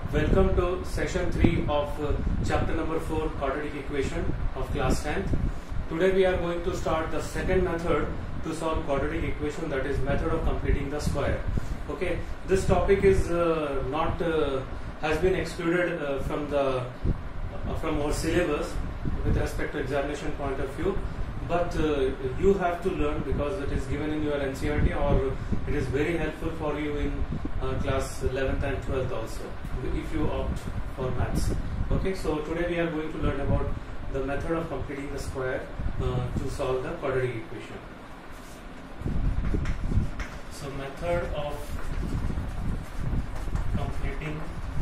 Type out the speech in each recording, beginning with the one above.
Welcome to session 3 of chapter number 4 quadratic equation of class 10th. Today we are going to start the second method to solve quadratic equation, that is method of completing the square. Okay, this topic is not has been excluded from our syllabus with respect to examination point of view, but you have to learn because it is given in your NCERT, or it is very helpful for you in class 11th and 12th also, if you opt for maths. Okay, so today we are going to learn about the method of completing the square to solve the quadratic equation. So method of completing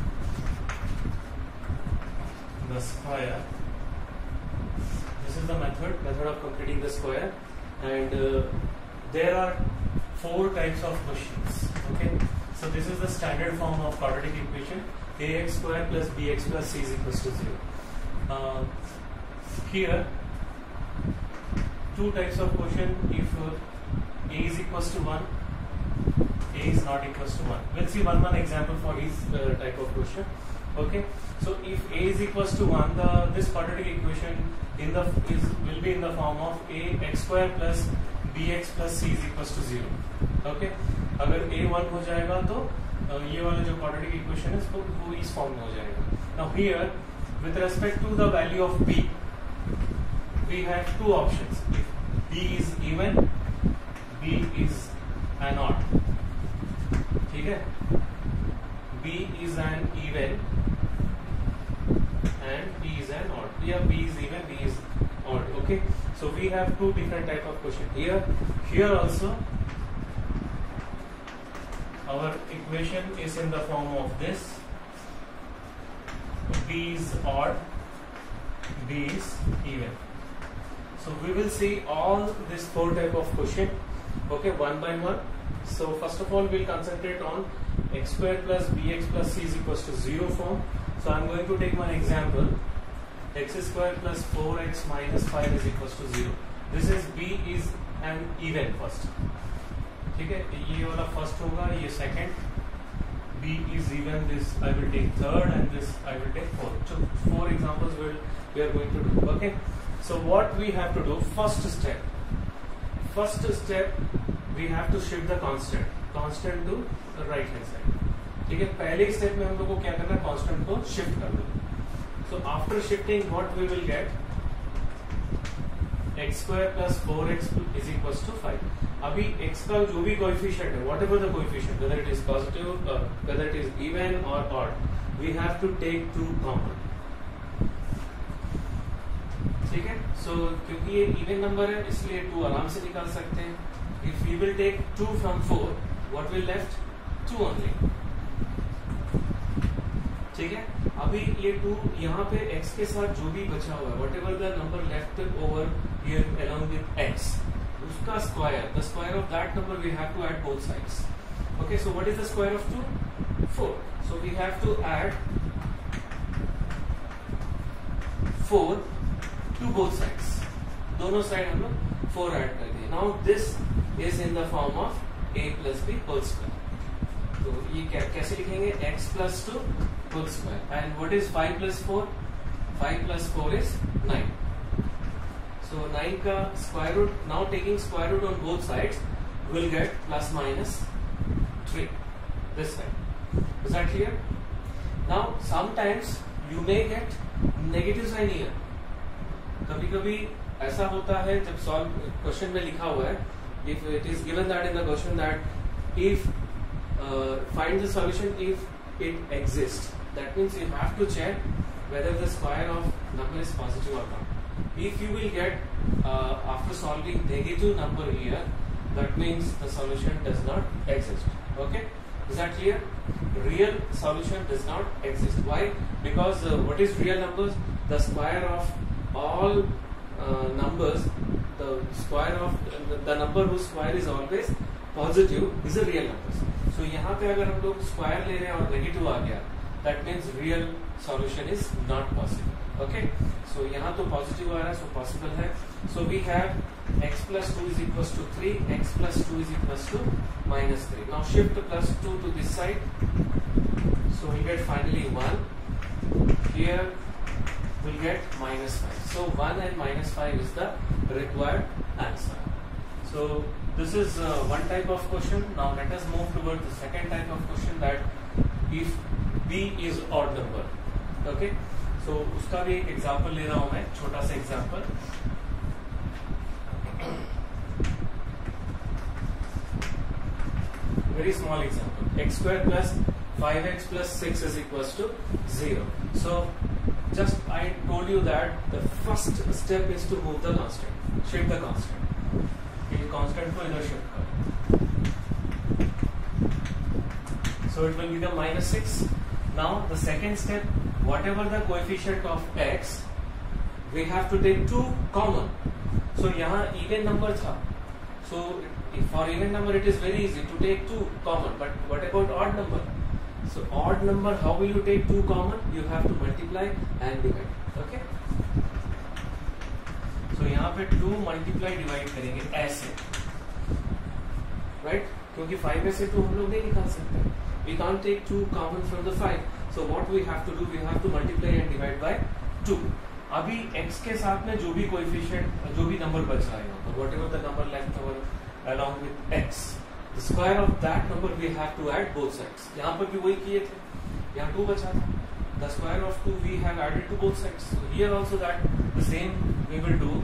the square. This is the method of completing the square, and there are 4 types of questions. Okay, so this is the standard form of quadratic equation: ax square plus bx plus c is equals to 0. Here 2 types of question. If a is equals to 1, a is not equals to 1. We'll see one example for each type of question. Okay, so if a is equals to 1, this quadratic equation will be in the form of ax square plus bx plus c is equals to 0. Okay, अगर a 1 हो जाएगा तो ये वाला जो quadratic equation है वो इस फॉर्म में हो जाएगा. Now here with respect to the value of b, we have 2 options. If b is even, b is an odd. ठीक है, b is an even and b is an odd. Here b is even, b is odd. Okay, so we have 2 different type of question. Here also our equation is in the form of this: b is odd, b is even. So we will see all this 4 type of question, okay, one by one. So first of all we'll concentrate on x square plus bx plus c is equals to 0 form. So I'm going to take one example: x square plus 4x minus 5 is equals to 0. This is b is an even first. ठीक है, ये वाला first होगा, ये second. b is even, this I will take third, and this I will take fourth. So 4 examples we are going to do. Okay, so what we have to do, first step we have to shift the constant to the right hand side. ठीक है, पहले step में हम लोग को क्या करना है, कांस्टेंट को शिफ्ट कर दो. So after shifting, what we will get, x square plus 4x is equals to 5. अभी x का जो भी कोएफिशिएंट है, whatever the coefficient, whether it is positive, whether it is even or odd, we have to take 2 common. ठीक है, so क्योंकि ये even number है इसलिए 2 आराम से निकाल सकते हैं. If we will take 2 from 4, what will left? 2 only. ठीक है, अभी ये 2 यहाँ पे x के साथ जो भी बचा हुआ है, whatever the number left over here along with x, उसका square, the square of that number we have to add both sides. Okay, so what is the square of 2? 4. So we have to add 4 to both sides. दोनों side हम लोग 4 add कर दिए. Now this is in the form of a plus b whole square. तो ये कैसे लिखेंगे? x plus 2 whole square. And what is 5 plus 4? 5 plus 4 is 9. So 9 का square root, now taking square root on both sides, will get plus minus 3 this side. Is that clear? Now sometimes you may get negative sign here. कभी कभी ऐसा होता है जब solve question में लिखा हुआ है, if it is given that in the question that if find the solution if it exists, that means you have to check whether the square of number is positive or not. If you will get after solving negative number here, that means the solution does not exist. Okay, is that clear? Real solution does not exist. Why? Because what is real numbers? The square of all numbers, the square of the number whose square is always positive is a real number. So यहाँ पे अगर हम लोग square ले रहे हैं और negative आ गया, that means real solution is not possible. Okay, so यहाँ तो पॉजिटिव आ रहा है, so possible है. So we have x plus 2 is equals to 3, x plus 2 is equals to minus 3. Now shift plus 2 to this side. So we get finally 1. Here we'll get minus 5. So 1 and minus 5 is the required answer. So this is one type of question. Now let us move towards the second type of question, that if b is odd number. Okay, so उसका भी एक example ले रहा हूं मैं, छोटा सा example. Very small example. X square plus 5x plus 6 is equals to 0. So just I told you that the first step is to move the constant, shift the constant. ये constant को इधर shift करो. So it will become minus 6. Now the second step, whatever the coefficient of x, we have to take 2 common. So यहाँ even number था. So for even number it is very easy to take 2 common, but what about odd number? So odd number, how will you take 2 common? You have to multiply and divide. Okay, so यहाँ पे 2 multiply divide करेंगे ऐसे, right? क्योंकि 5 में से 2 हम लोग नहीं निकाल सकते. We can't take 2 common from the 5. So what we have to do, we have to multiply and divide by 2. अभी x के साथ में जो भी कोएफिशिएंट, जो भी नंबर बच रहा है यहाँ पर, whatever the number left over along with x, the square of that number we have to add both sides. यहाँ पर भी वही किए थे, यहाँ 2 बचा था. The square of 2 we have added to both sides. So here also that the same we will do.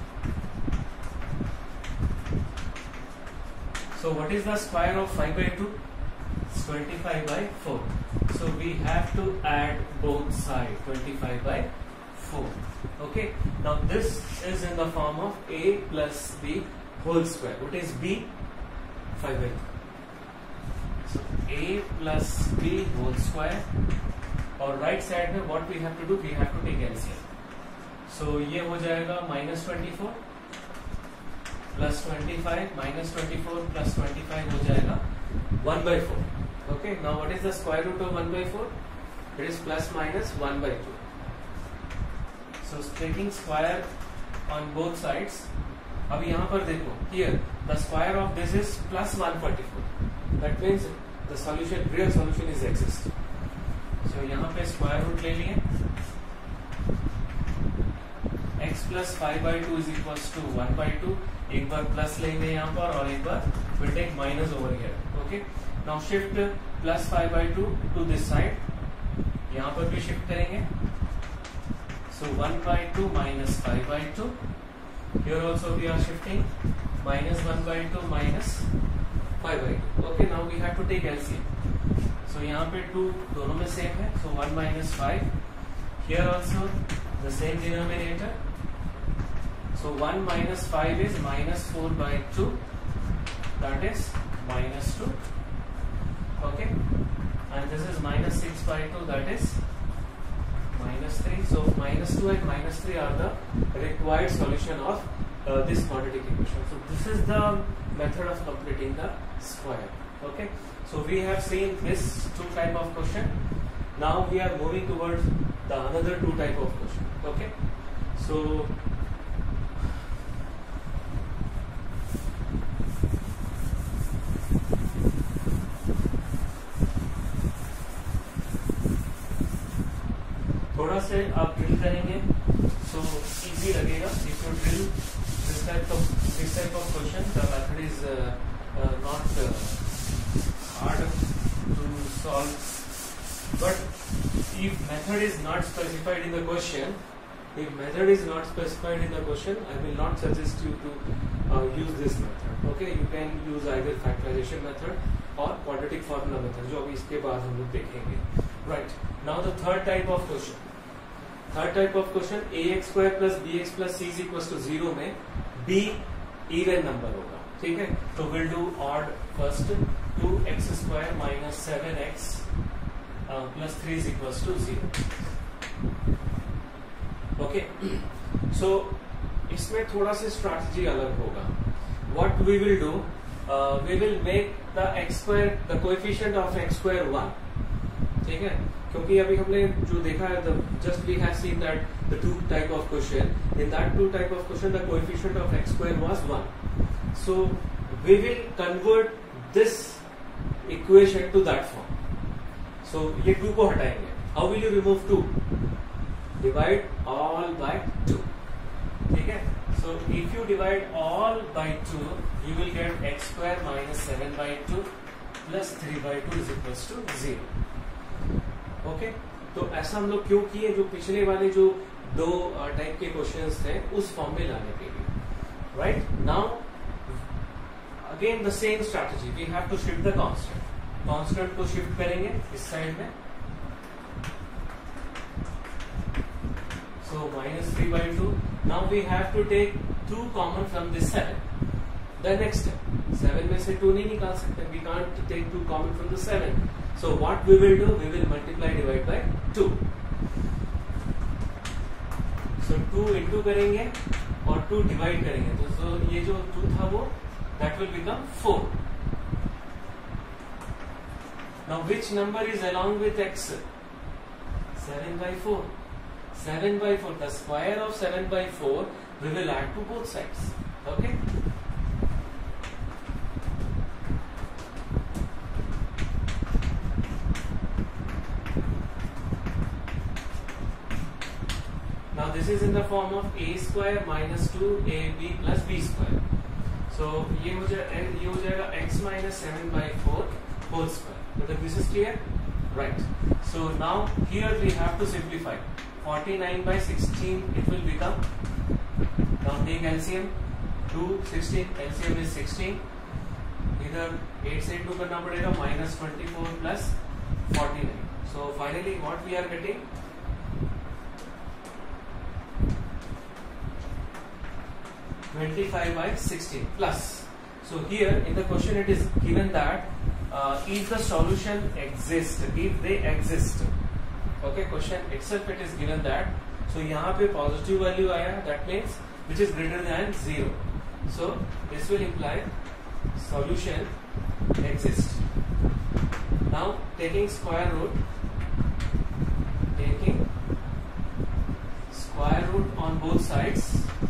So what is the square of 5 by 2? It's 25 by 4. So we have to add both sides, 25 by 4. Okay, now this is in the form of a plus b whole square. What is b? 5 by 2. So a plus b whole square. और right side में what we have to do, we have to take LCM. So ये हो जाएगा minus 24 plus 25 minus 24 plus 25 हो जाएगा 1 by 4. Okay, now what is the square root of 1 by 4? It is plus minus 1 by 2. So taking square on both sides. अभी यहाँ पर देखो, here the square of this is plus 144. That means the solution, real solution is exist. So यहाँ पे square root ले लिए. X plus 5 by 2 is equals to 1 by 2. एक बार plus लेंगे यहाँ पर और एक बार we'll take minus over here. Okay. Now shift plus 5 by 2 to this side. यहाँ पर भी shift करेंगे. So 1 by 2 minus 5 by 2. Here also we are shifting minus 1 by 2 minus 5 by 2. Okay, now we have to take LCM. So यहाँ पे 2 दोनों में same है. So 1 minus 5. Here also the same denominator. So 1 minus 5 is minus 4 by 2. That is minus 2. Okay, and this is minus 6 by 2. That is minus 3. So minus 2 and minus 3 are the required solution of this quadratic equation. So this is the method of completing the square. Okay, so we have seen this 2 type of question. Now we are moving towards the another 2 type of question. Okay, so थोड़ा से आप drill करेंगे तो easy लगेगा. If you drill this type of question, the method is not hard to solve, but if method is not specified in the question, I will not suggest you to use this method. Okay, you can use either factorization method or quadratic formula method, जो अभी इसके बाद हम लोग देखेंगे. Right, now the third type of question. ax square plus bx plus c is equals to 0 में b even number होगा. ठीक है, तो we'll do odd first. 2x square minus 7x plus 3 is equals to 0. Okay, so इसमें थोड़ा सा strategy अलग होगा. What we will do, we will make the x square, the coefficient of x square 1. ठीक है, क्योंकि अभी हमने जो देखा है, just we have seen that the 2 type of question. In that 2 type of question, the coefficient of x square was 1. So we will convert this equation to that form. So ये 2 को हटाएंगे. How will you remove 2? Divide all by 2. ठीक है? So if you divide all by 2, you will get x square minus 7 by 2 plus 3 by 2 is equals to 0. Okay? तो ऐसा हम लोग क्यों किए? जो पिछले वाले जो 2 टाइप के क्वेश्चंस थे उस फॉर्म में लाने के लिए. Right? Now again the same strategy. We have to shift the constant. Constant को shift करेंगे इस साइड में. So minus 3 by 2. Now we have to take 2 common from this 7. The next step. 7 में से 2 नहीं निकाल सकते. We can't take 2 common from the 7. So what we will do? We will multiply divide by 2. So 2 into करेंगे और 2 divide करेंगे. तो ये जो 2 था वो that will become 4. Now which number is along with x? 7 by 4. 7 by 4. The square of 7 by 4 we will add to both sides. Okay? Now this is in the form of a square minus 2ab plus b square. So ये हो जाएगा x minus 7 by 4 whole square. So this is clear, right? So now here we have to simplify. 49 by 16 it will become. Now take LCM. 2 16 LCM is 16. इधर 8 से 2 करना पड़ेगा minus 24 plus 49. So finally what we are getting? 25 by 16 plus. So here in the question it is given that if the solution exists, if they exist. Okay, question itself it is given that. So यहाँ पे positive value आया, that means which is greater than 0. So this will imply solution exists. Now taking square root on both sides.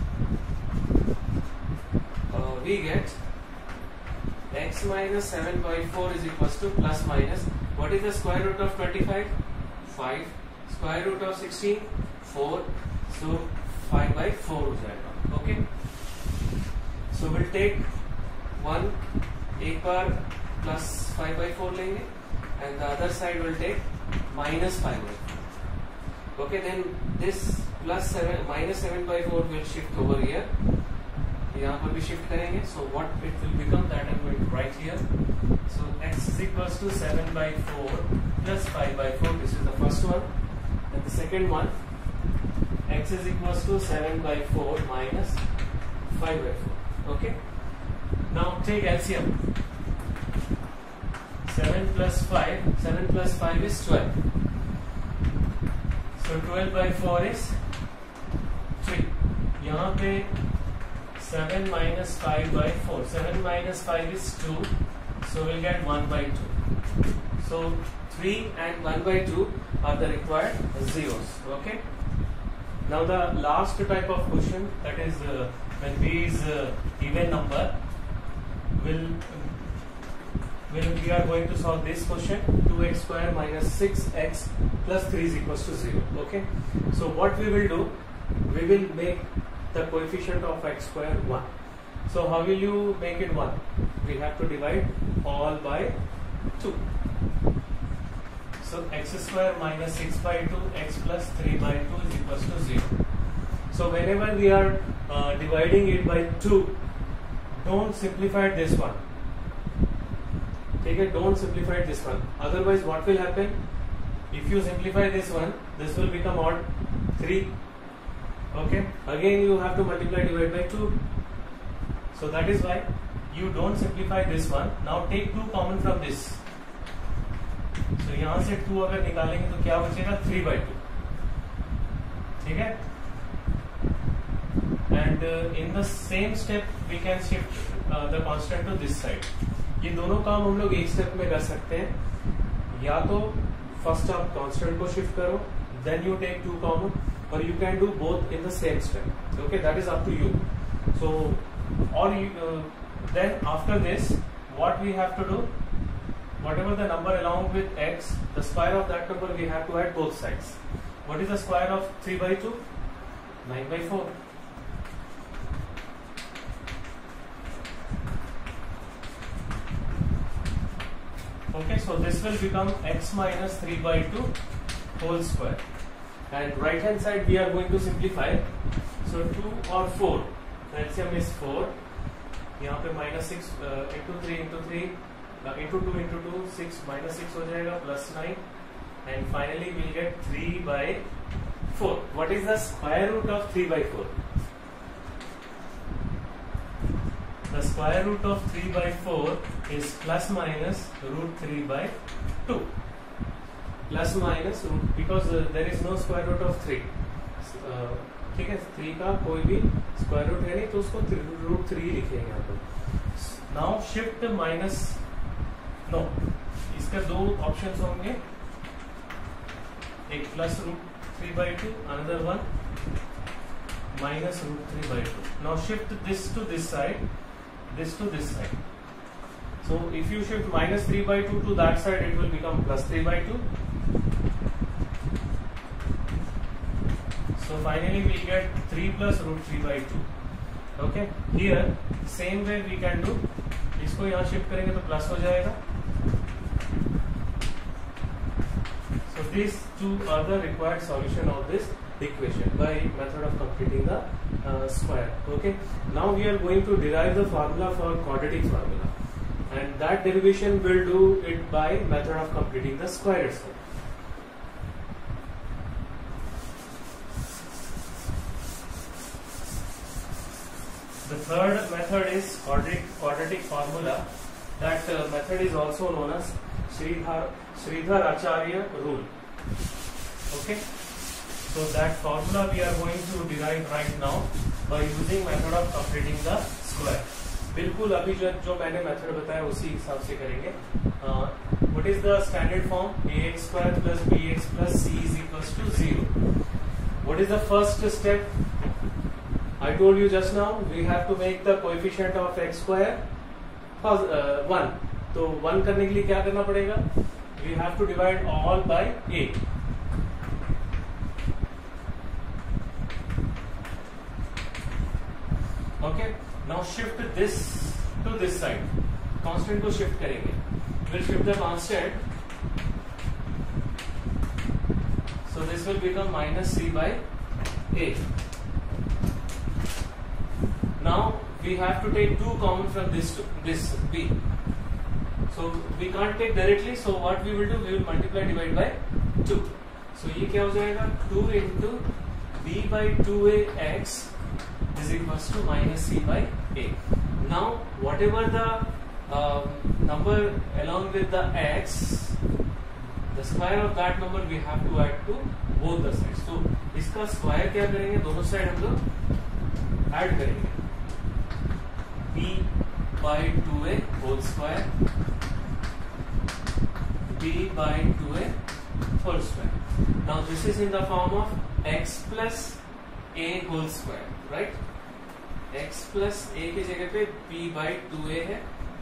We get x minus 7 by 4 is equals to plus minus. What is the square root of 25? 5. Square root of 16? 4. So 5 by 4 हो जाएगा. Okay. So we'll take one. एक बार plus 5 by 4 लेंगे and the other side will take minus 5 by 4. Okay. Then this plus 7 minus 7 by 4 will shift over here. यहाँ पर भी shift करेंगे. So what it will become, that I'm going to write here. So x is equals to 7 by 4 plus 5 by 4. This is the first one. And the second one, x is equals to 7 by 4 minus 5 by 4. Okay. Now take LCM. 7 plus 5 is 12. So 12 by 4 is 3. यहाँ पे 7 minus 5 by 4. 7 minus 5 is 2. So we'll get 1 by 2. So 3 and 1 by 2 are the required zeros. Okay. Now the last type of question, that is when b is even number, we are going to solve this question. 2x square minus 6x plus 3 is equals to 0. Okay. So what we will do, we will make the coefficient of x square 1. So how will you make it 1? We have to divide all by 2. So x square minus 6 by 2 x plus 3 by 2 is equals to 0. So whenever we are dividing it by 2, don't simplify this one. Okay, don't simplify this one. Otherwise what will happen? If you simplify this one, this will become odd 3. Okay, again you have to multiply divide by 2. So that is why you don't simplify this one. Now take 2 common from this. So यहाँ से 2 अगर निकालेंगे तो क्या बचेगा? 3 by 2. ठीक है? And in the same step we can shift the constant to this side. ये दोनों काम हम लोग एक स्टेप में कर सकते हैं. या तो फर्स्ट आप कांस्टेंट को शिफ्ट करो, then you take 2 common, or you can do both in the same step. Okay, that is up to you. So or you, then after this what we have to do, whatever the number along with x, the square of that number we have to add both sides. What is the square of 3 by 2? 9 by 4. Okay, so this will become x minus 3 by 2 whole square. And right hand side we are going to simplify. So 2 or 4, the LCM is 4. यहाँ पे minus 6 into 3 into 3 into 2 into 2, 6 minus 6 हो जाएगा plus 9. And finally we'll get 3 by 4. What is the square root of 3 by 4? The square root of 3 by 4 is plus minus root 3 by 2. Plus minus root, because there is no square root of 3. ठीक है, 3 का कोई भी square root है नहीं, तो उसको root 3 लिखेंगे यहाँ पर. नाउ शिफ्ट माइनस, नो, इसके दो ऑप्शंस होंगे, एक plus root 3 by 2, another one minus root 3 by 2. Now shift this to this side, this to this side. So if you shift minus 3 by 2 to that side, it will become plus 3 by 2. So finally we get 3 plus root 3 by 2. Okay, here same way we can do, इसको यहाँ shift करेंगे तो plus हो जाएगा. So these two are the required solution of this equation by method of completing the square. Okay, now we are going to derive the formula for quadratic formula, and that derivation will do it by method of completing the square itself. The third method is quadratic formula. That method is also known as Sridhar Acharya rule. Okay, so that formula we are going to derive right now by using method of completing the square. बिल्कुल अभी जो मैंने method बताया उसी हिसाब से करेंगे. What is the standard form? ax square plus bx plus c is equals to 0. What is the first step? I told you just now we have to make the coefficient of x square 1. तो 1 करने के लिए क्या करना पड़ेगा? We have to divide all by a. Okay. Now shift this to this side. Constant को shift करेंगे. We'll shift the constant. So this will become minus c by a. Now we have to take 2 common from this b. So we can't take directly. So what we will do? We will multiply divide by 2. So ये क्या हो जाएगा? 2 into b by 2ax is equals to minus c by a. Now whatever the number along with the x, the square of that number we have to add to both the sides. So इसका square क्या करेंगे? दोनों side हम लोग add करेंगे. b by 2a whole square, b by 2a whole square. Now this is in the form of x plus a whole square, right? x plus a की जगह पे b by 2a है,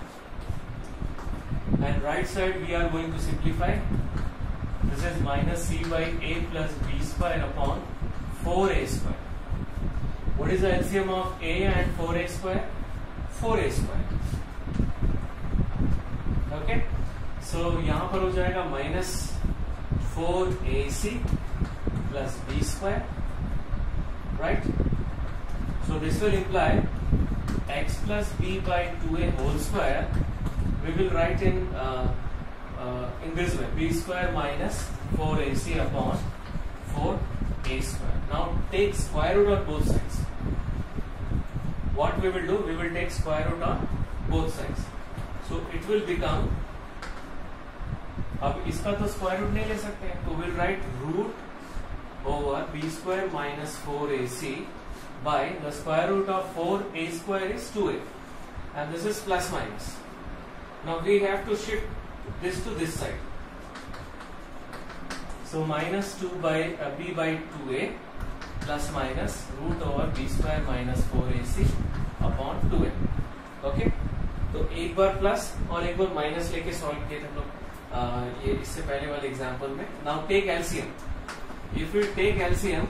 and right side we are going to simplify. This is minus c by a plus b square upon 4a square. What is the LCM of a and 4a square? 4a square. Okay, so यहाँ पर हो जाएगा minus 4ac plus b square, right? So this will imply x plus b by 2a whole square. We will write in this way: b square minus 4ac upon 4a square. Now take square root on both sides. What we will do? We will take square root on both sides. So it will become, अब इसका तो square root नहीं ले सकते हैं, तो we'll write root over b square minus 4ac by the square root of 4a square is 2a, and this is plus minus. Now we have to shift this to this side. So minus 2 by b by 2a plus minus root over b square minus 4ac upon 2a. Okay. तो एक बार plus और एक बार minus लेके solve किए थे हम लोग ये इससे पहले वाले एग्जांपल में. Now take LCM. If you take LCM,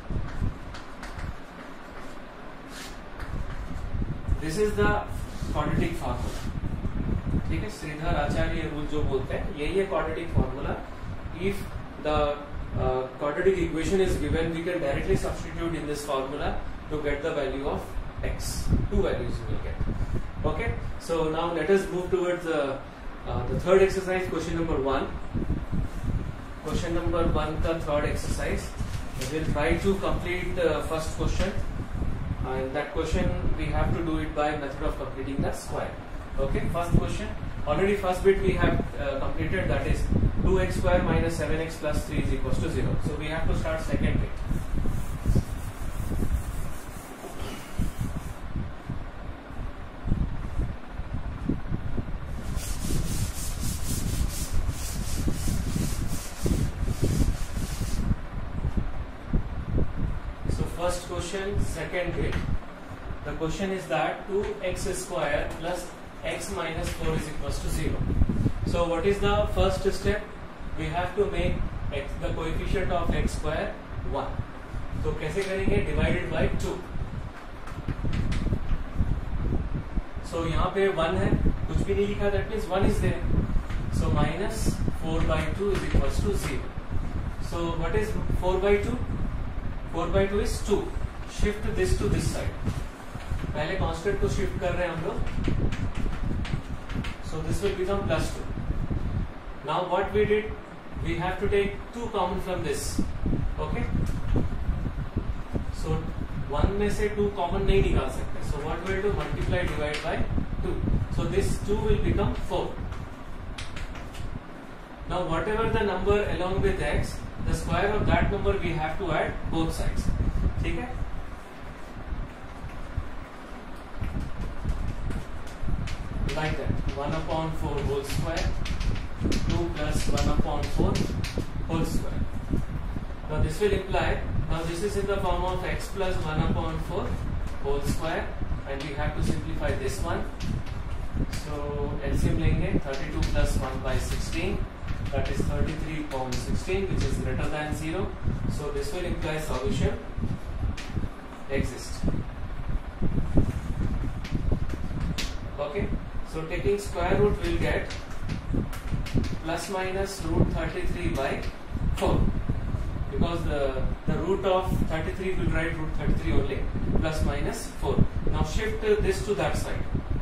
this is the quadratic formula. ठीक है, श्रीधर आचार्य रूल जो बोलते हैं यही है quadratic formula. If the quadratic equation is given, we can directly substitute in this formula to get the value of x. Two values we will get. Okay, so now let us move towards the third exercise, question number 1. Question number 1 the third exercise. We will try to complete the first question, and that question we have to do it by method of completing the square. Okay, first question. Already first bit we have completed, that is 2x square minus 7x plus 3 is equals to 0. So we have to start second bit. So first question, second bit. The question is that 2x square plus x minus 4 is equals to 0. So what is the first step? We have to make x, the coefficient of x square 1. तो कैसे करेंगे? Divided by 2. So यहाँ पे 1 है, कुछ भी नहीं लिखा, that means 1 is there. So minus 4 by 2 is equals to 0. So what is 4 by 2? 4 by 2 is 2. Shift this to this side. पहले constant को shift कर रहे हैं हम लोग. So this will become plus 2. Now what we did, we have to take 2 common from this. Okay. So 1 में से 2 common नहीं निकाल सकते. So what we will do, multiply divide by 2. So this 2 will become 4. Now whatever the number along with x, the square of that number we have to add both sides. ठीक है? Like that, 1 upon 4 whole square, 2 plus 1 upon 4 whole square. Now this will imply, now this is in the form of x plus 1 upon 4 whole square, and we have to simplify this one. So LCM लेंगे, 32 plus 1 by 16, that is 33 upon 16, which is greater than 0. So this will imply solution exists. Okay. So taking square root, we'll get plus minus root 33 by 4, because the root of 33 will write root 33 only, plus minus 4. Now shift this to that side.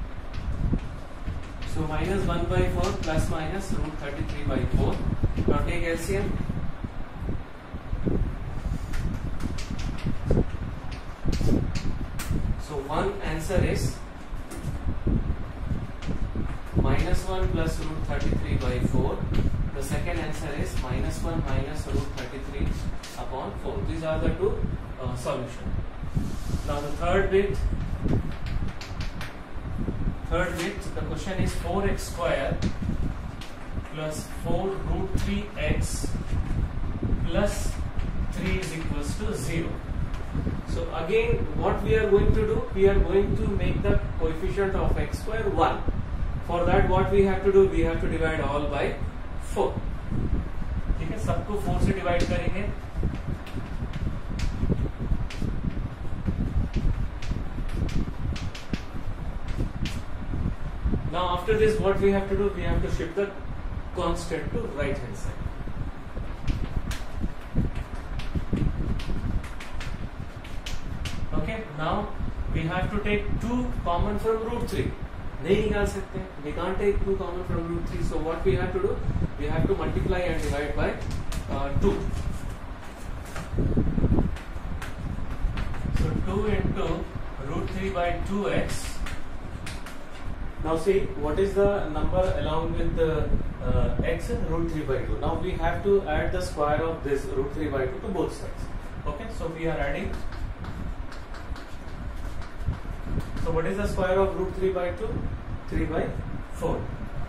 So minus 1 by 4 plus minus root 33 by 4. Now take LCM. So one answer is minus 1 plus root 33 by 4. The second answer is minus 1 minus root 33 upon 4. These are the two solutions. Now the third bit, the question is 4x square plus 4 root 3x plus 3 is equals to 0. So again, what we are going to do, we are going to make the coefficient of x square 1. For that what we have to do, we have to divide all by 4. ठीक है, सबको 4 से divide करेंगे. Now after this what we have to do, we have to shift the constant to right hand side. Okay, now we have to take 2 common from root 3. नहीं निकाल सकते, we can't take 2 common from root 3. So what we have to do, we have to multiply and divide by 2. So 2 into root 3 by 2x. Now see, what is the number along with the x? Root 3 by 2. Now we have to add the square of this root 3 by 2 to both sides. Okay, so we are adding. So what is the square of root 3 by 2? 3 by 4.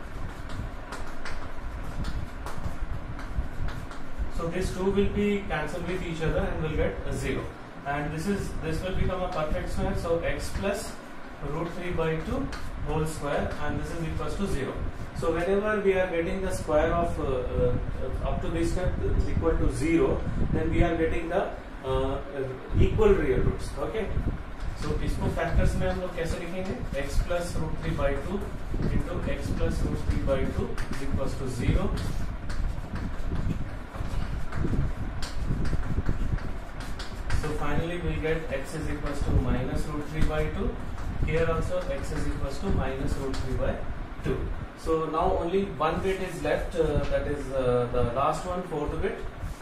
So this 2 will be cancelled with each other and will get a 0. And this will become a perfect square. So x plus root 3 by 2 whole square, and this is equals to 0. So whenever we are getting the square of up to this step is equal to 0, then we are getting the equal real roots. Okay. So इसको factors में हम लोग कैसे लिखेंगे? x plus root 3 by 2 into x plus root 3 by 2 is equals to 0. So finally we'll get x is equals to minus root 3 by 2. Here also x is equals to minus root 3 by 2. So now only one bit is left, that is the last one, 4th bit.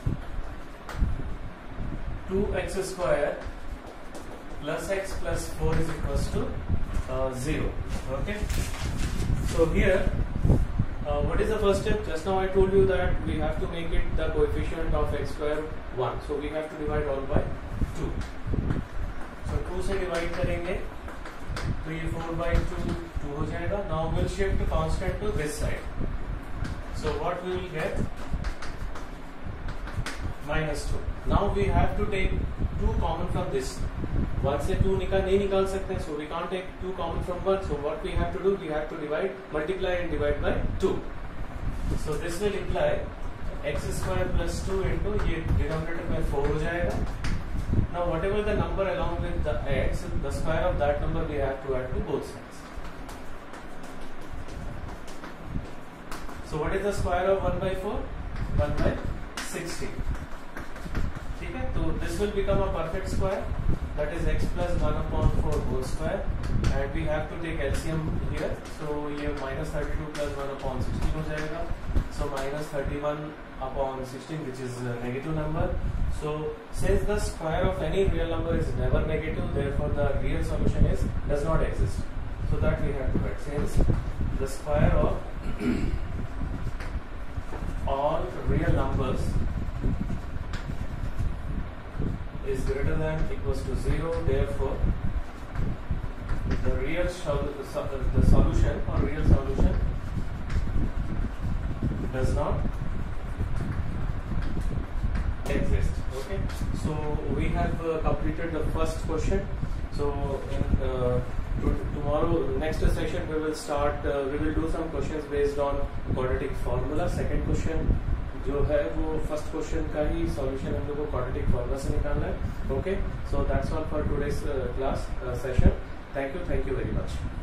2x square plus x plus 4 is equals to 0. Okay. So here, what is the first step? Just now I told you that we have to make it the coefficient of x square 1. So we have to divide all by 2. So 2 से divide करेंगे तो ये 4 by 2 2 हो जाएगा. Now we'll shift constant to this side. So what we will get? Minus 2. Now we have to take 2 common from this. 1 से 2 नहीं निकाल सकते, so we can't take 2 common from 1. So what we have to do? We have to multiply and divide by 2. So this will imply x square plus 2 into ये denominator में 4 हो जाएगा. Now whatever the number along with the x, the square of that number we have to add to both sides. So what is the square of 1 by 4? 1 by 60. ठीक है, तो this will become a perfect square, that is x plus 1 upon 4 whole square, and we have to take LCM here. So ये minus 32 plus 1 upon 16 हो जाएगा. So minus 31 upon 16, which is a negative number. So since the square of any real number is never negative, therefore the real solution does not exist. So that we have to write, since the square of all real numbers is greater than equals to 0, therefore the solution or real solution does not exist. Okay, so we have completed the first question. So in tomorrow next session we will start, we will do some questions based on quadratic formula. Second question जो है वो first question का ही solution हम लोग को quadratic formula से निकालना है. Okay, so that's all for today's class session. Thank you very much.